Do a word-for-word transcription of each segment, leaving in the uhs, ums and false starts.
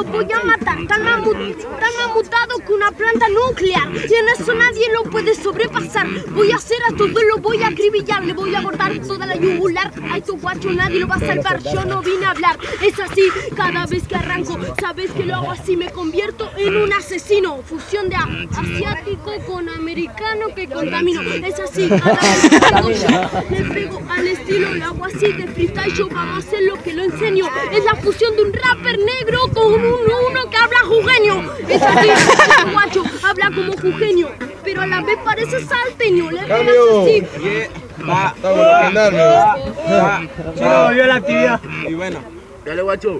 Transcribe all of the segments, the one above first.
los voy a matar. Tan, amu tan amutado que una planta nuclear. Y en eso nadie lo puede sobrepasar. Voy a hacer a todos, lo voy a acribillar. Le voy a cortar toda la yugular. A estos guachos nadie lo va a salvar. Yo no vine a hablar. Es así, cada vez que arranco, sabes que lo hago así. Me convierto en un asesino. Fusión de asiático con americano que contamino. Es así, cada vez que arranco yo le pego al estilo. Lo hago así de freestyle. Yo vamos a hacer lo que lo enseño. Es la fusión de un rapper negro con un, uno que habla jujeño. Es así, este guacho habla como jujeño, pero a la vez parece salteño. Le pegas así. Yeah. Va, va, va, va. Chino volvió a la actividad. Y bueno, dale guacho.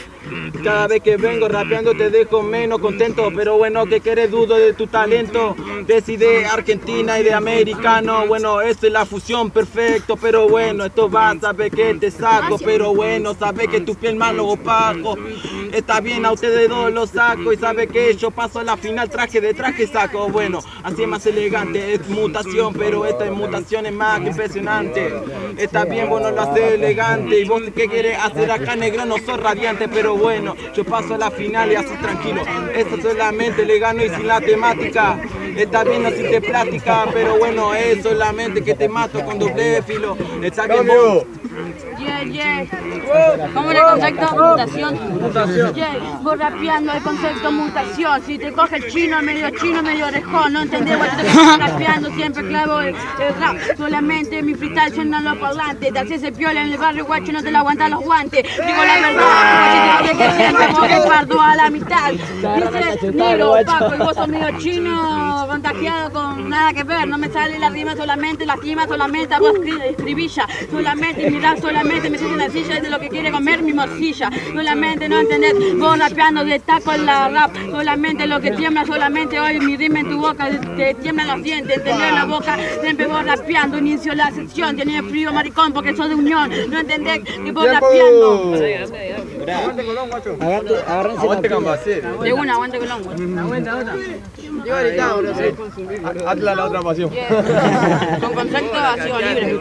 Cada vez que vengo rapeando te dejo menos contento, pero bueno, que querés, dudo de tu talento. Decide Argentina y de americano, bueno, esta es la fusión perfecto, pero bueno, esto va, sabes que te saco, pero bueno, sabes que tu piel más lo opaco. Está bien, a ustedes dos los saco y sabe que yo paso a la final traje de traje saco. Bueno, así es más elegante, es mutación, pero esta mutación es más que impresionante. Está bien, bueno, lo hace elegante y vos qué querés hacer acá, negro, no sos radiante, pero bueno, yo paso a la final y así tranquilo. Esto solamente le gano y sin la temática. Está bien, así te plática, pero bueno, es solamente que te mato con doble filo. Está bien, vos. Yeah, yeah. ¿Cómo el concepto? Mutación. Mutación. Yeah. Vos rapeando el concepto mutación. Si te coge el chino, medio chino, medio orejón. No entendés, vos te estás rapeando, siempre clavo el, el rap. Solamente mi freestyle suena los parlantes. Te haces el piola en el barrio, guacho, no te lo aguantan los guantes. Digo la verdad, guacho, que siempre vos que parto a la mitad. Dice negro, opaco, y vos sos medio chino, contagiado con nada que ver. No me sale la rima, solamente la rima, solamente vos escribilla. Solamente mi rap, solamente me siento en la silla de lo que quiere comer mi morcilla. Solamente no entendés, vos rapeando de taco en la rap. Solamente lo que tiembla, solamente hoy mi rima en tu boca, te tiemblan los dientes, entendés en la boca. Siempre vos rapeando, inicio la sección. Tenés frío maricón porque sos de unión. No entendés que vos rapeando. Aguante Colón, guacho. Agárrense. Aguante Cambacé. De una, aguante Colón, guacho. Aguanta, aguanta. Yo ahorita, no sé. Hazla la otra pasión. Yeah. Con concepto ha sido libre.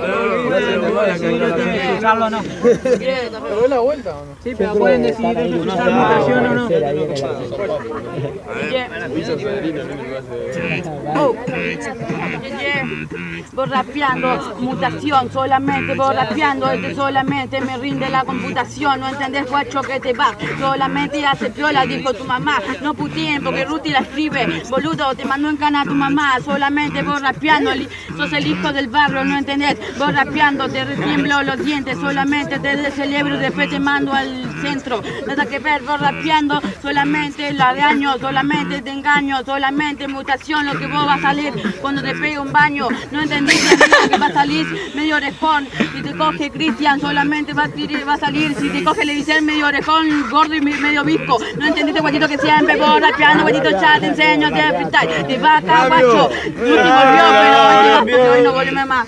¿Usarlo o no? ¿Pero la vuelta o no? Sí, pero pueden decidir ellos usar mutación o no. Oh. Yeah. Vos rapeando, mutación, solamente vos rapeando, este solamente me rinde la computación. No entendés, guacho, que te va. Solamente hace piola, dijo tu mamá. No puteen porque Ruti la escribe. Boludo, te mandó en cana a tu mamá. Solamente vos rapeando, sos el hijo del barrio, no entendés. Vos rapeando, te retiemblo los dientes. Solamente te descelebro y después te mando al centro. Nada que ver, vos rapeando, solamente la de años, solamente te engaño, solamente mutación, lo que vos vas a salir cuando te pegue un baño. No entendés, amigo, que va a salir medio orejón. Si te coge Cristian, solamente va a, tirar, va a salir. Si te coge Levisel, medio orejón, gordo y medio visco. No entendiste, guachito, que siempre vos rapeando, guachito, ya te enseño de freestyle. De vaca, guacho. Ruti volvió, pero porque hoy no volvió más.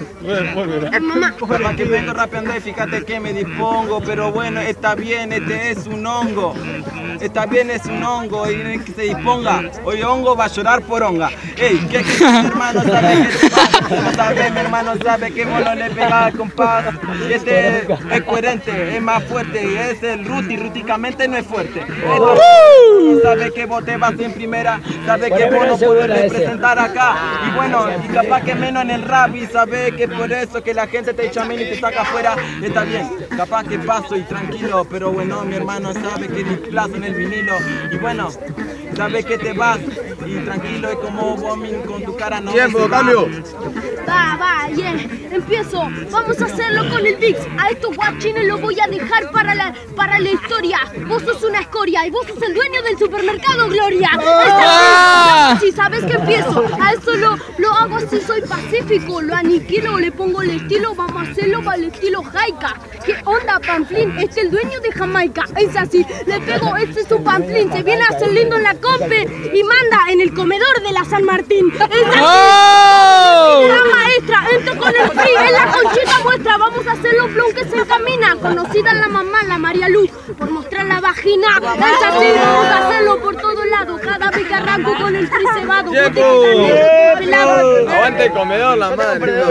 Mamá. Para que vengo rapeando y fíjate que me dispongo, pero bueno, está bien, este es un hongo. Está bien, es un hongo y que se disponga. Hoy hongo va a llorar por honga. Ey, ¿qué que mi hermano sabe que te pasa? No sabe, mi hermano sabe que vos no le pegás al compás. Y este es coherente, es más fuerte. Es el Ruti, ruticamente no es fuerte. Este sabe que vos te vas en primera, sabe que vos no podés representar acá. Y bueno, y capaz que menos en el rap y sabe que por eso que la gente te echa menos y te saca afuera. Está bien, capaz que paso y tranquilo, pero bueno, mi hermano sabe que displazo en el vinilo. Y bueno, sabe que te vas y tranquilo, es como vos con tu cara no. Tiempo, cambio. Va, va, yeah. Empiezo. Vamos a hacerlo con el Vix. A estos guachines los voy a dejar para la, para la historia. Vos sos una escoria y vos sos el dueño del supermercado Gloria. ¡Ah! Si sabes que empiezo, a eso lo, lo hago así, soy pacífico. Lo aniquilo, le pongo el estilo. Vamos a hacerlo para el estilo Jaika. ¿Qué onda, Pamplín? Este es el dueño de Jamaica. Es así, le pego, este es su Pamplín. Se viene a hacer lindo en la compe y manda en el comedor de la San Martín. Es así. ¡Oh! La maestra, entro con el free, es la conchita muestra. Vamos a hacerlo flow que se encamina. Conocida la mamá, la María Luz, por mostrar la vagina. Es así, vamos a hacerlo por todos lados. Cada vez que arranco con el free cebado. Aguante el comedor, la madre.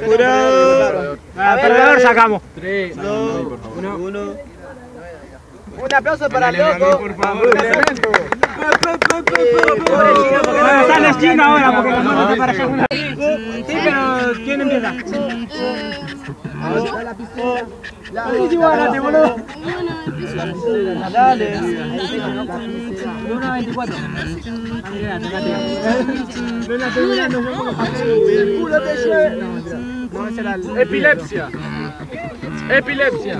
Pura. A perdedor sacamos. tres, dos, uno. Un aplauso para el loco. Por favor, Están los chinos ahora porque los monos se para allá. Sí, pero ¿quién empieza? Dale, boludo. Dale. uno a veinticuatro. Epilepsia. Epilepsia.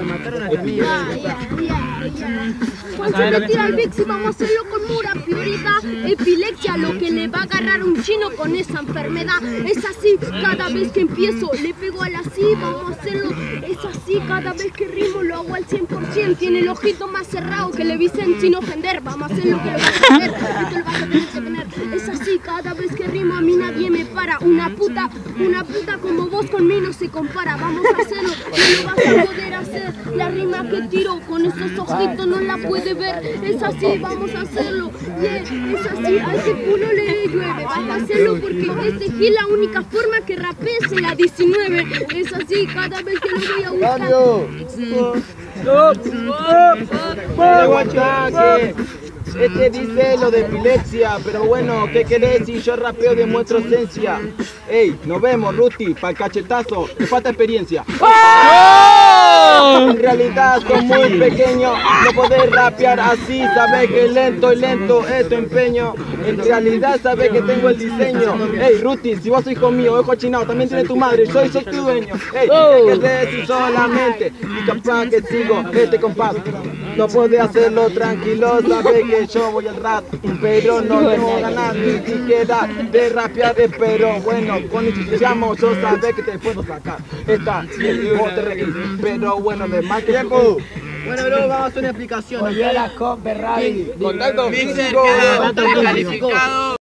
Juan se lo tira al Vix y vamos a hacerlo con Mura Piorita. Epilepsia, lo que le va a agarrar a un chino con esa enfermedad. Es así, cada vez que empiezo, le pego al así, vamos a hacerlo. Es así, cada vez que rimo lo hago al cien por ciento. Tiene el ojito más cerrado que le dicen sin ofender. Vamos a hacer lo que lo vas a hacer, esto lo vas a tener que tener. Es así, cada vez que rimo a mí nadie me para. Una puta, una puta como vos conmigo no se compara. Vamos a hacerlo, no lo vas a poder hacer. La rima que tiro con esos ojitos no la puede ver. Es así, vamos a hacerlo. Yeah, es así, a ese culo le llueve. Vamos a hacerlo porque este gil la única forma que rapee es en la diecinueve. Es así, cada vez que lo voy a buscar. Ataque. Este dice lo de epilepsia, pero bueno, ¿qué querés si yo rapeo demuestro esencia? Ey, nos vemos, Ruti, pa'l cachetazo, te falta experiencia. En realidad son muy pequeños, no podés rapear así, sabés que lento y lento es tu empeño. En realidad sabés que tengo el diseño. Ey, Ruti, si vos sos hijo mío, ojo chinado, también tiene tu madre, yo soy tu dueño. Ey, ¿qué querés si solamente? Y capaz que sigo este compás. No podés hacerlo tranquilo, sabés que yo voy al rap, pero no tengo ganas ni siquiera de rapear, pero bueno, cuando iniciamos yo sabés que te puedo sacar. Esta y vos te reís, pero bueno, de más tiempo. Bueno, bro, vamos a hacer una explicación. Contacto físico. Calificado.